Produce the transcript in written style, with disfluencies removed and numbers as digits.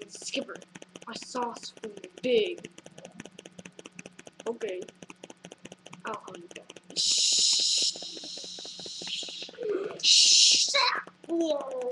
Skipper, my sauce for you, big. Okay, I'll call you back. Shh. Whoa.